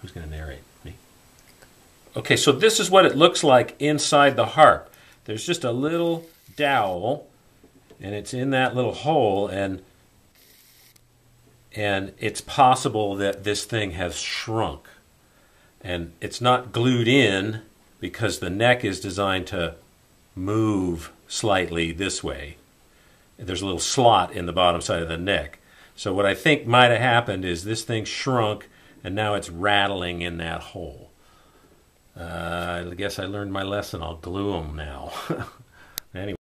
Who's going to narrate? Me? Okay, so this is what it looks like inside the harp. There's just a little dowel, and it's in that little hole, and it's possible that this thing has shrunk. And it's not glued in because the neck is designed to move slightly this way. There's a little slot in the bottom side of the neck. So what I think might have happened is this thing shrunk, and now it's rattling in that hole. I guess I learned my lesson. I'll glue them now. Anyway.